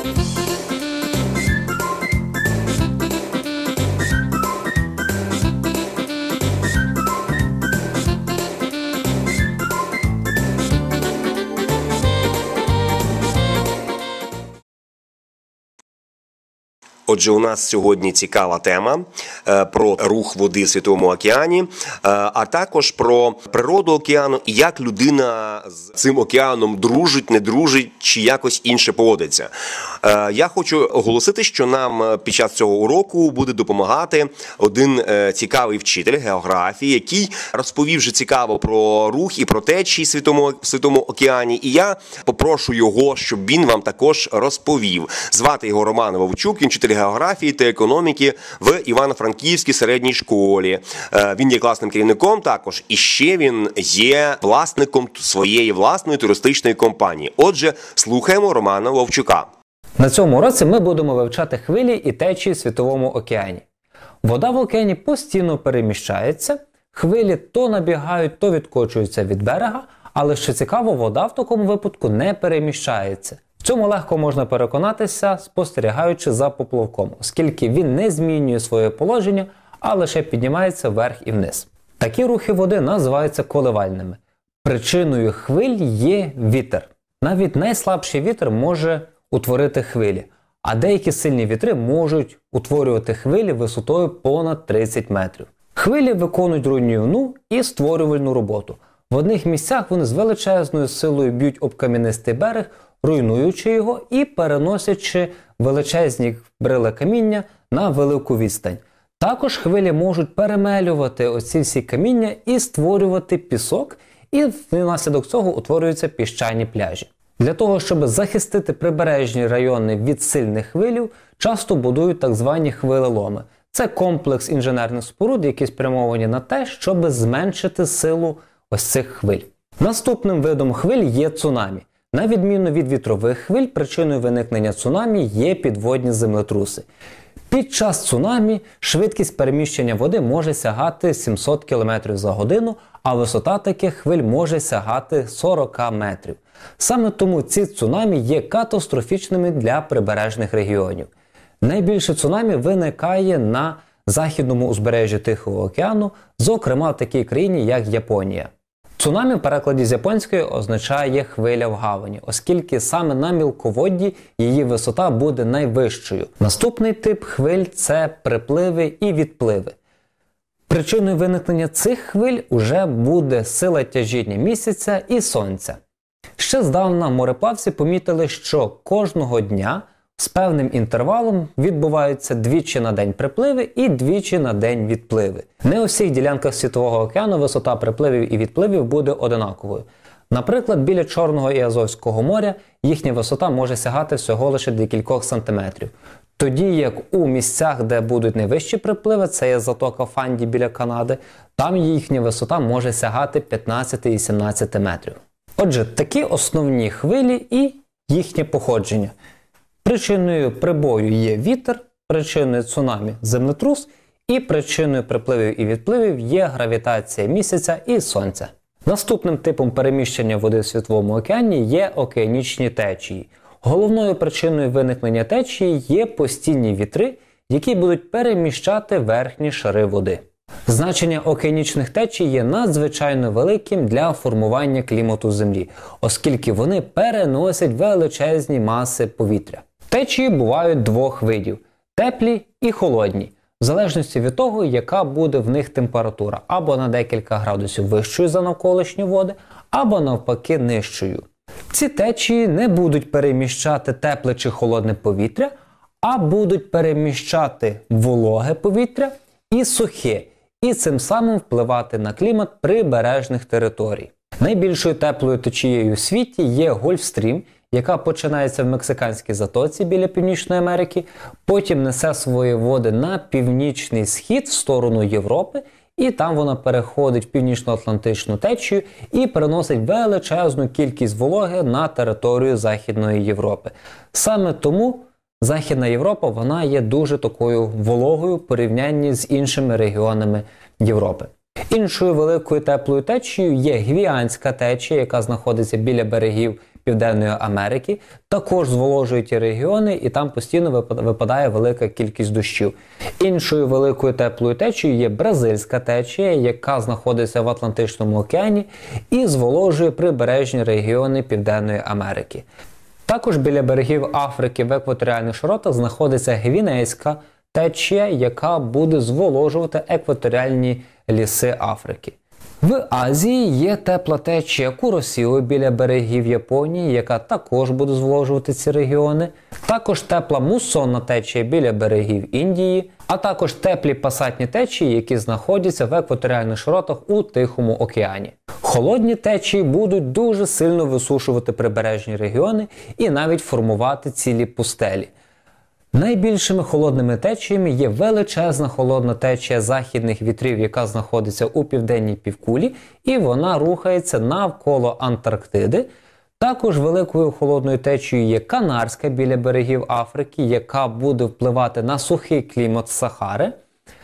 Отже, у нас сьогодні цікава тема про рух води в Світовому океані, а також про природу океану і як людина з цим океаном дружить, не дружить чи якось інше поводиться. Я хочу оголосити, що нам під час цього уроку буде допомагати один цікавий вчитель географії, який розповів вже цікаво про рух і про течії в Світовому океані. І я попрошу його, щоб він вам також розповів. Звати його Роман Вовчук, він вчитель географії та економіки в Івано-Франківській середній школі. Він є класним керівником також, і ще він є власником своєї власної туристичної компанії. Отже, слухаємо Романа Вовчука. На цьому уроці ми будемо вивчати хвилі і течії в Світовому океані. Вода в океані постійно переміщається, хвилі то набігають, то відкочуються від берега, але що цікаво, вода в такому випадку не переміщається. В цьому легко можна переконатися, спостерігаючи за поплавком, оскільки він не змінює своє положення, а лише піднімається вверх і вниз. Такі рухи води називаються коливальними. Причиною хвиль є вітер. Навіть найслабший вітер може утворити хвилі, а деякі сильні вітри можуть утворювати хвилі висотою понад 30 метрів. Хвилі виконують руйнівну і створювальну роботу. В одних місцях вони з величезною силою б'ють об кам'янистий берег, руйнуючи його і переносячи величезні брили каміння на велику відстань. Також хвилі можуть перемелювати оці всі каміння і створювати пісок, і внаслідок цього утворюються піщані пляжі. Для того, щоб захистити прибережні райони від сильних хвилів, часто будують так звані хвилеломи. Це комплекс інженерних споруд, які спрямовані на те, щоб зменшити силу ось цих хвиль. Наступним видом хвиль є цунамі. На відміну від вітрових хвиль, причиною виникнення цунамі є підводні землетруси. Під час цунамі швидкість переміщення води може сягати 700 км за годину, а висота таких хвиль може сягати 40 метрів. Саме тому ці цунамі є катастрофічними для прибережних регіонів. Найбільше цунамі виникає на західному узбережжі Тихого океану, зокрема в такій країні, як Японія. Цунамі в перекладі з японської означає хвиля в гавані, оскільки саме на мілководді її висота буде найвищою. Наступний тип хвиль – це припливи і відпливи. Причиною виникнення цих хвиль уже буде сила тяжіння місяця і сонця. Ще здавна мореплавці помітили, що кожного дня з певним інтервалом відбуваються двічі на день припливи і двічі на день відпливи. Не у всіх ділянках Світового океану висота припливів і відпливів буде одинаковою. Наприклад, біля Чорного і Азовського моря їхня висота може сягати всього лише декількох сантиметрів. Тоді як у місцях, де будуть найвищі припливи, це є затока Фанді біля Канади, там їхня висота може сягати 15 і 17 метрів. Отже, такі основні хвилі і їхнє походження. Причиною прибою є вітер, причиною цунамі – землетрус, і причиною припливів і відпливів є гравітація місяця і сонця. Наступним типом переміщення води в Світовому океані є океанічні течії. Головною причиною виникнення течії є постійні вітри, які будуть переміщати верхні шари води. Значення океанічних течій є надзвичайно великим для формування клімату Землі, оскільки вони переносять величезні маси повітря. Течії бувають двох видів – теплі і холодні, в залежності від того, яка буде в них температура, або на декілька градусів вищою за навколишні води, або навпаки нижчою. Ці течії не будуть переміщати тепле чи холодне повітря, а будуть переміщати вологе повітря і сухе, і цим самим впливати на клімат прибережних територій. Найбільшою теплою течією у світі є Гольфстрім, яка починається в Мексиканській затоці біля Північної Америки, потім несе свої води на північний схід в сторону Європи, і там вона переходить в Північно-Атлантичну течію і переносить величезну кількість вологи на територію Західної Європи. Саме тому Західна Європа вона є дуже такою вологою в порівнянні з іншими регіонами Європи. Іншою великою теплою течією є Гвіанська течія, яка знаходиться біля берегів Південної Америки, також зволожують ті регіони, і там постійно випадає велика кількість дощів. Іншою великою теплою течією є бразильська течія, яка знаходиться в Атлантичному океані і зволожує прибережні регіони Південної Америки. Також біля берегів Африки в екваторіальних широтах знаходиться гвінейська течія, яка буде зволожувати екваторіальні ліси Африки. В Азії є тепла течія Куросіо біля берегів Японії, яка також буде зволожувати ці регіони. Також тепла мусонна течія біля берегів Індії, а також теплі пасатні течії, які знаходяться в екваторіальних широтах у Тихому океані. Холодні течії будуть дуже сильно висушувати прибережні регіони і навіть формувати цілі пустелі. Найбільшими холодними течіями є величезна холодна течія західних вітрів, яка знаходиться у південній півкулі, і вона рухається навколо Антарктиди. Також великою холодною течією є Канарська біля берегів Африки, яка буде впливати на сухий клімат Сахари.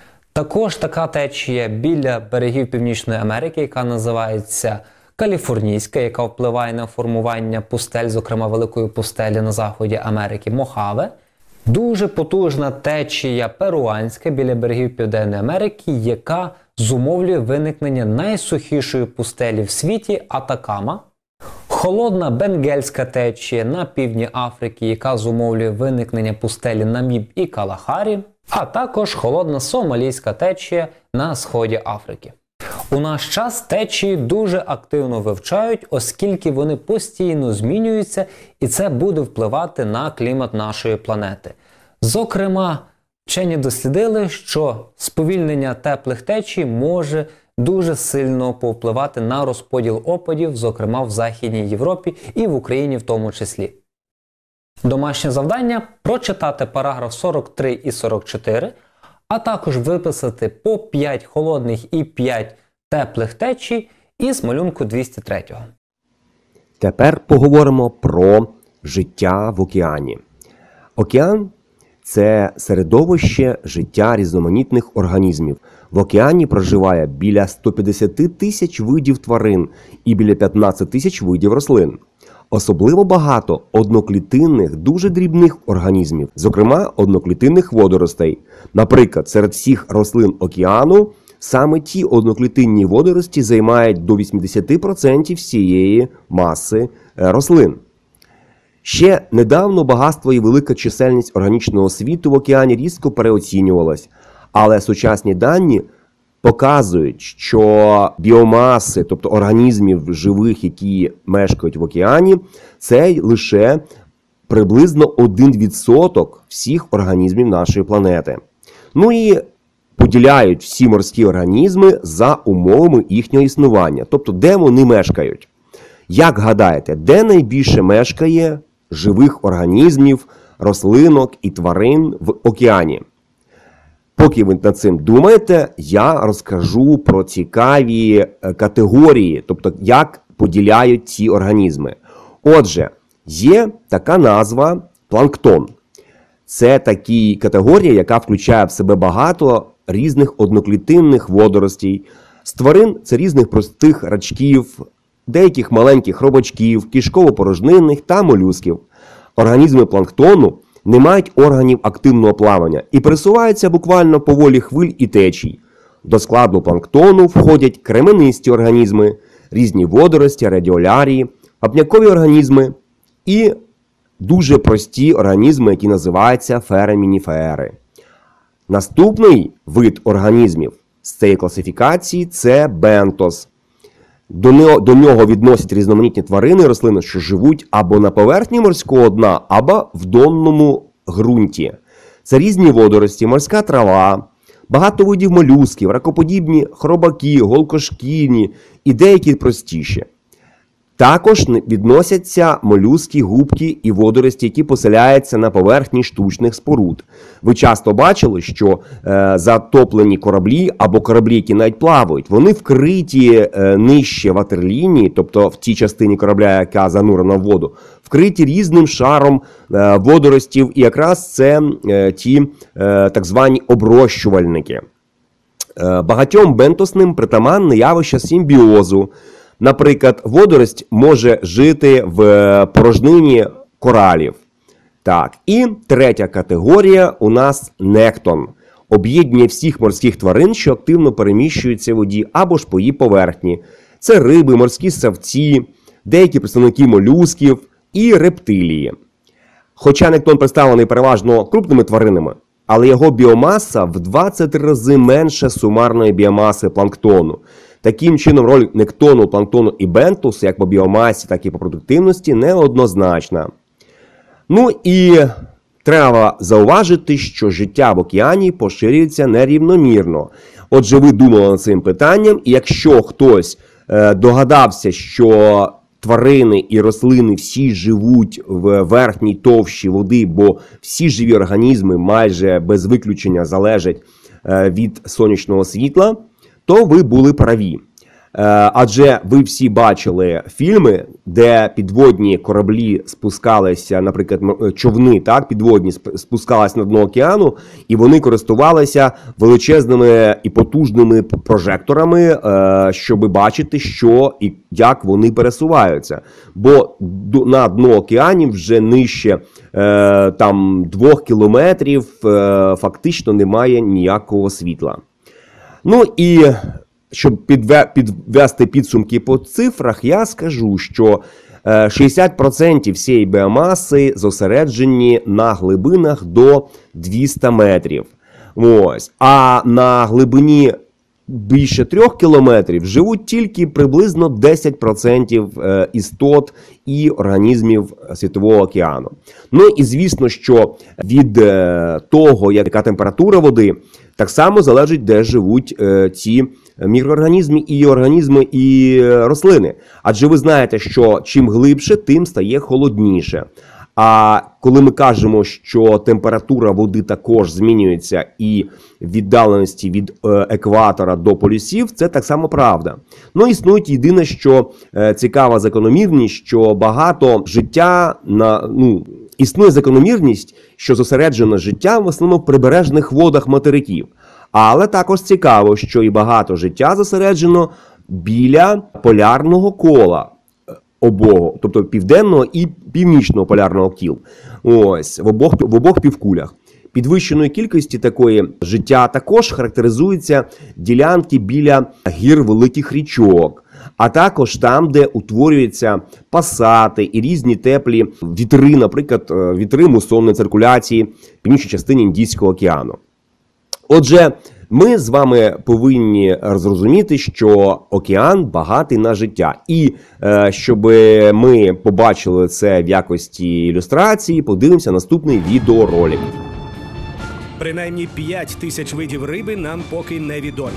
Також така течія біля берегів Північної Америки, яка називається Каліфорнійська, яка впливає на формування пустель, зокрема великої пустелі на заході Америки Мохаве. Дуже потужна течія перуанська біля берегів Південної Америки, яка зумовлює виникнення найсухішої пустелі в світі Атакама. Холодна бенгельська течія на півдні Африки, яка зумовлює виникнення пустелі Наміб і Калахарі, а також холодна сомалійська течія на сході Африки. У наш час течії дуже активно вивчають, оскільки вони постійно змінюються, і це буде впливати на клімат нашої планети. Зокрема, вчені дослідили, що сповільнення теплих течій може дуже сильно повпливати на розподіл опадів, зокрема в Західній Європі і в Україні в тому числі. Домашнє завдання – прочитати параграф 43 і 44, а також виписати по 5 холодних і 5 теплих течій із малюнку 203. Тепер поговоримо про життя в океані. Океан – це середовище життя різноманітних організмів. В океані проживає біля 150 тисяч видів тварин і біля 15 тисяч видів рослин. Особливо багато одноклітинних, дуже дрібних організмів, зокрема одноклітинних водоростей. Наприклад, серед всіх рослин океану саме ті одноклітинні водорості займають до 80% всієї маси рослин. Ще недавно багатство і велика чисельність органічного світу в океані різко переоцінювалась, але сучасні дані показують, що біомаси, тобто організмів живих, які мешкають в океані, це лише приблизно 1% всіх організмів нашої планети. Ну і поділяють всі морські організми за умовами їхнього існування, тобто де вони мешкають. Як гадаєте, де найбільше мешкає живих організмів, рослинок і тварин в океані? Поки ви над цим думаєте, я розкажу про цікаві категорії, тобто як поділяють ці організми. Отже, є така назва планктон. Це така категорія, яка включає в себе багато різних одноклітинних водоростей. З тварин це різних простих рачків, деяких маленьких робочків, кишково-порожнинних та молюсків. Організми планктону не мають органів активного плавання і пересуваються буквально по волі хвиль і течій. До складу планктону входять кременисті організми, різні водорості, радіолярії, вапнякові організми і дуже прості організми, які називаються ферамініфери. Наступний вид організмів з цієї класифікації – це бентос. До нього відносять різноманітні тварини і рослини, що живуть або на поверхні морського дна, або в донному ґрунті. Це різні водорості, морська трава, багато видів молюсків, ракоподібні хробаки, голкошкірні і деякі простіші. Також відносяться молюски, губки і водорості, які поселяються на поверхні штучних споруд. Ви часто бачили, що затоплені кораблі або кораблі, які навіть плавають, вони вкриті нижче ватерлінії, тобто в тій частині корабля, яка занурена в воду, вкриті різним шаром водоростів, і якраз це ті так звані оброщувальники. Багатьом бентосним притаманне явище симбіозу. Наприклад, водорость може жити в порожнині коралів. Так, і третя категорія у нас нектон. Об'єднання всіх морських тварин, що активно переміщуються в воді або ж по її поверхні. Це риби, морські ссавці, деякі представники молюсків і рептилії. Хоча нектон представлений переважно крупними тваринами, але його біомаса в 20 рази менше сумарної біомаси планктону. Таким чином, роль нектону, планктону і бентусу, як по біомасі, так і по продуктивності, неоднозначна. Ну і треба зауважити, що життя в океані поширюється нерівномірно. Отже, ви думали над цим питанням, і якщо хтось догадався, що тварини і рослини всі живуть в верхній товщі води, бо всі живі організми майже без виключення залежать від сонячного світла, то ви були праві. Адже ви всі бачили фільми, де підводні кораблі спускалися, наприклад, човни, так, підводні спускалися на дно океану, і вони користувалися величезними і потужними прожекторами, щоб бачити, що і як вони пересуваються. Бо на дно океанів вже нижче там 2 кілометрів фактично немає ніякого світла. Ну і щоб підвести підсумки по цифрах, я скажу, що 60% всієї біомаси зосереджені на глибинах до 200 метрів. Ось. А на глибині більше 3 кілометрів живуть тільки приблизно 10% істот і організмів Світового океану. Ну і звісно, що від того, яка температура води, так само залежить, де живуть ці мікроорганізми і організми і рослини. Адже ви знаєте, що чим глибше, тим стає холодніше. А коли ми кажемо, що температура води також змінюється і віддаленості від екватора до полюсів, це так само правда. Ну, існує єдине, що цікава закономірність, що багато життя існує закономірність, що зосереджено життя в основному в прибережних водах материків. Але також цікаво, що і багато життя зосереджено біля полярного кола обох, тобто південного і північного полярного кіл. Ось, в обох півкулях. Підвищеною кількістю такої життя також характеризуються ділянки біля гір великих річок, а також там, де утворюються пасати і різні теплі вітри, наприклад, вітри мусонної циркуляції в північній частині Індійського океану. Отже, ми з вами повинні зрозуміти, що океан багатий на життя. І щоб ми побачили це в якості ілюстрації, подивимося наступний відеоролик. Принаймні 5 тисяч видів риби нам поки невідомі.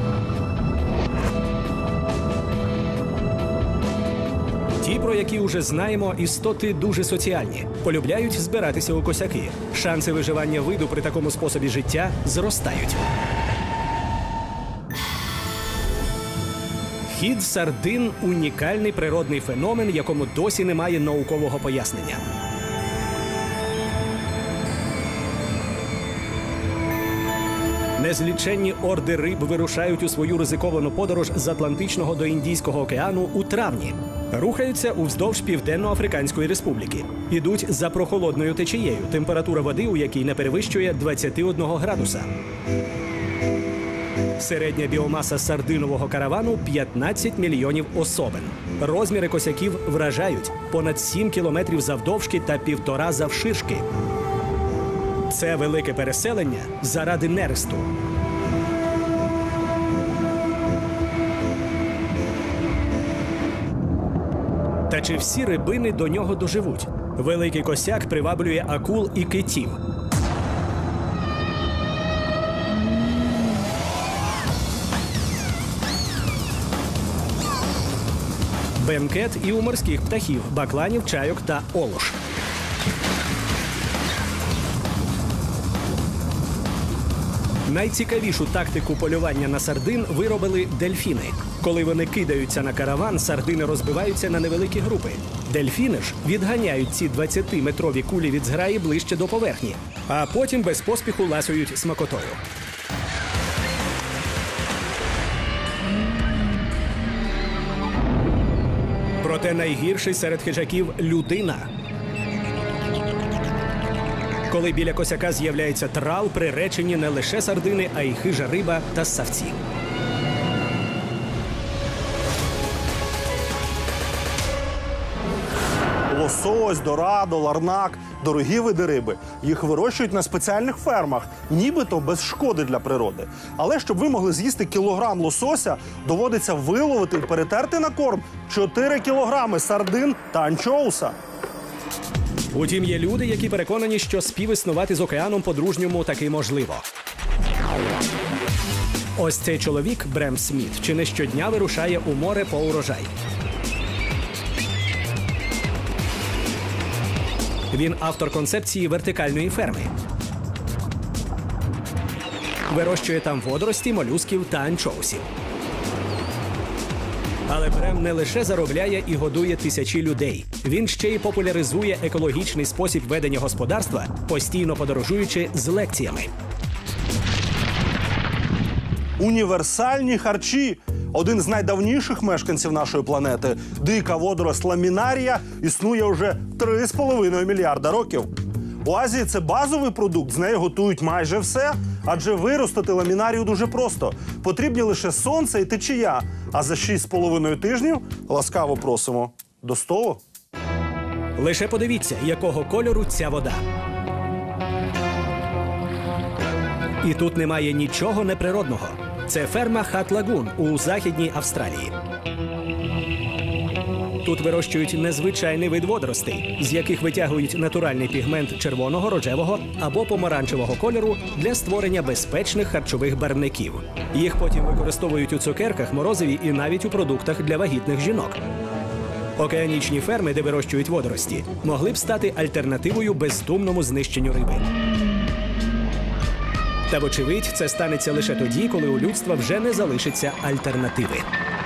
Ті, про які вже знаємо, істоти дуже соціальні. Полюбляють збиратися у косяки. Шанси виживання виду при такому способі життя зростають. Хід сардин – унікальний природний феномен, якому досі немає наукового пояснення. Незліченні орди риб вирушають у свою ризиковану подорож з Атлантичного до Індійського океану у травні. Рухаються уздовж Південно-Африканської Республіки. Ідуть за прохолодною течією, температура води у якій не перевищує 21 градуса. Середня біомаса сардинового каравану – 15 мільйонів особин. Розміри косяків вражають – понад 7 кілометрів завдовжки та 1,5 завширшки. Це велике переселення заради нересту. Та чи всі рибини до нього доживуть? Великий косяк приваблює акул і китів. Бенкет і у морських птахів – бакланів, чайок та олуш. Найцікавішу тактику полювання на сардин виробили дельфіни. Коли вони кидаються на караван, сардини розбиваються на невеликі групи. Дельфіни ж відганяють ці 20-метрові кулі від зграї ближче до поверхні, а потім без поспіху ласують смакотою. Проте найгірший серед хижаків – людина. Коли біля косяка з'являється трал, приречені не лише сардини, а й хижа риба та ссавці. Лосось, дорадо, ларнак – дорогі види риби. Їх вирощують на спеціальних фермах, нібито без шкоди для природи. Але щоб ви могли з'їсти кілограм лосося, доводиться виловити і перетерти на корм 4 кілограми сардин та анчоуса. Утім, є люди, які переконані, що співіснувати з океаном по-дружньому таки можливо. Ось цей чоловік, Брем Сміт, чи не щодня вирушає у море по урожай. Він автор концепції вертикальної ферми. Вирощує там водорості, молюсків та анчоусів. Але Брем не лише заробляє і годує тисячі людей. Він ще й популяризує екологічний спосіб ведення господарства, постійно подорожуючи з лекціями. Універсальні харчі – один з найдавніших мешканців нашої планети. Дика водоросль ламінарія існує вже 3,5 мільярда років. У Азії це базовий продукт, з нею готують майже все, адже виростити ламінарію дуже просто. Потрібні лише сонце і течія, а за 6,5 тижнів ласкаво просимо до столу. Лише подивіться, якого кольору ця вода. І тут немає нічого неприродного. Це ферма Хат-Лагун у Західній Австралії. Тут вирощують незвичайний вид водоростей, з яких витягують натуральний пігмент червоного, рожевого або помаранчевого кольору для створення безпечних харчових барвників. Їх потім використовують у цукерках, морозиві і навіть у продуктах для вагітних жінок. Океанічні ферми, де вирощують водорості, могли б стати альтернативою бездумному знищенню риби. Та, вочевидь, це станеться лише тоді, коли у людства вже не залишиться альтернативи.